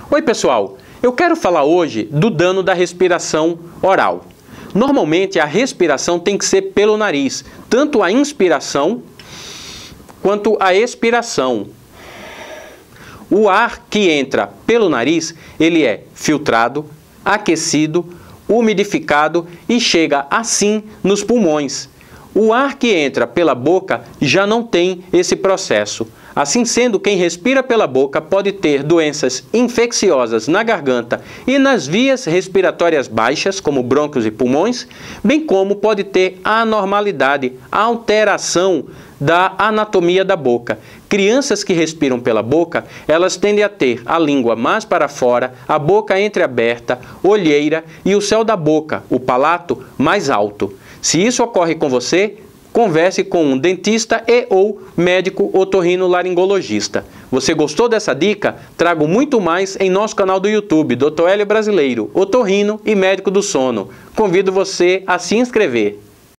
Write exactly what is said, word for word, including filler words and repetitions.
Oi pessoal, eu quero falar hoje do dano da respiração oral. Normalmente a respiração tem que ser pelo nariz, tanto a inspiração quanto a expiração. O ar que entra pelo nariz, ele é filtrado, aquecido, umidificado e chega assim nos pulmões. O ar que entra pela boca já não tem esse processo. Assim sendo, quem respira pela boca pode ter doenças infecciosas na garganta e nas vias respiratórias baixas, como brônquios e pulmões, bem como pode ter anormalidade, alteração da anatomia da boca. Crianças que respiram pela boca, elas tendem a ter a língua mais para fora, a boca entreaberta, olheira e o céu da boca, o palato, mais alto. Se isso ocorre com você, converse com um dentista e ou médico otorrinolaringologista. Você gostou dessa dica? Trago muito mais em nosso canal do YouTube, doutor Hélio Brasileiro, otorrino e médico do sono. Convido você a se inscrever.